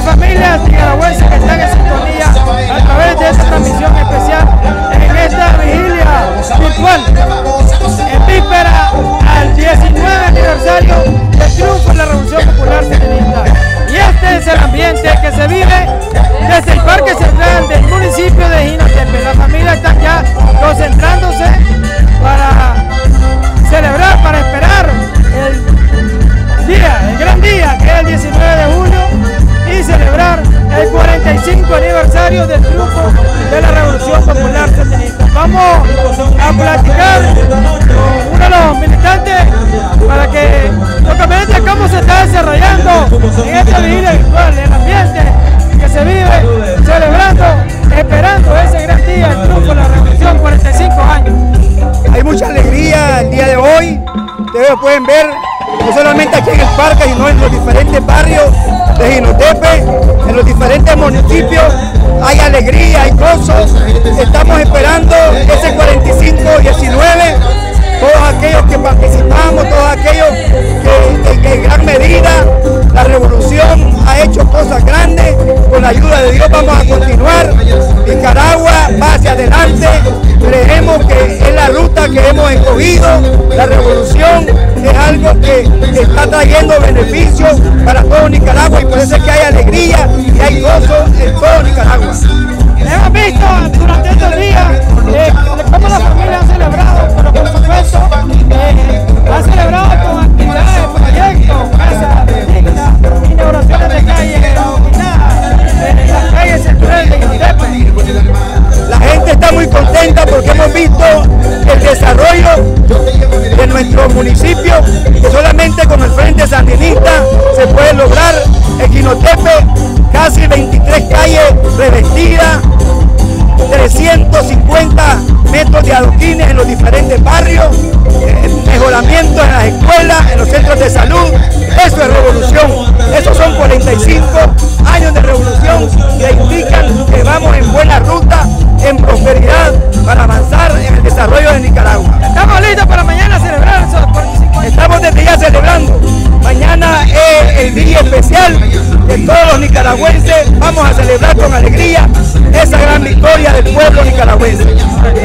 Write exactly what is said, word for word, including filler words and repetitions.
familias nicaragüenses que están en sintonía a través de esta transmisión especial en esta vigilia virtual en víspera al diecinueve aniversario del triunfo de la Revolución Popular Sandinista. Y este es el ambiente que se vive desde el Parque Central del municipio de Jinotepe. Las familias están ya concentrándose para celebrar, para esperar el día, el gran día, que es el diecinueve de julio, y celebrar el cuarenta y cinco aniversario del triunfo de la Revolución Popular Sandinista. Vamos a platicar con uno de los militantes para que nos comente cómo se está desarrollando en esta vigilia virtual, el ambiente que se vive celebrando, esperando ese gran día, el triunfo de la Revolución, cuarenta y cinco años. Hay mucha alegría el día de hoy. Ustedes pueden ver, no solamente aquí en el parque, sino en los diferentes barrios de Jinotepe, en los diferentes municipios. Hay alegría, hay gozo. Estamos esperando ese cuarenta y cinco diecinueve. Todos aquellos que participamos, todos aquellos que, que, que en gran medida la revolución ha hecho cosas grandes. Con la ayuda de Dios vamos a continuar. Nicaragua va hacia adelante. Creemos que es la ruta que hemos escogido. La revolución es algo que, que está trayendo beneficios para todo Nicaragua, y por eso es que hay alegría y hay gozo en todo Nicaragua. Hemos visto durante estos días eh, cómo las familias han celebrado, pero por supuesto eh, han celebrado con actividades, proyectos, casas dignas, inauguraciones de calles, en las calles centrales de Jinotepe. La gente está muy contenta porque hemos visto el desarrollo de nuestro municipio, que solamente con el Frente Sandinista se puede lograr. En Jinotepe casi veintitrés calles revestidas, trescientos cincuenta metros de adoquines en los diferentes barrios, eh, mejoramientos en las escuelas, en los centros de salud. Eso es revolución. Esos son cuarenta y cinco años de revolución que indican que vamos en buena ruta, en prosperidad, para avanzar en el desarrollo de Nicaragua. Estamos listos para mañana celebrar esos cuarenta y cinco años. Estamos desde ya celebrando. Mañana es el día especial de todos los nicaragüenses. Vamos a celebrar con alegría esa gran victoria del pueblo nicaragüense.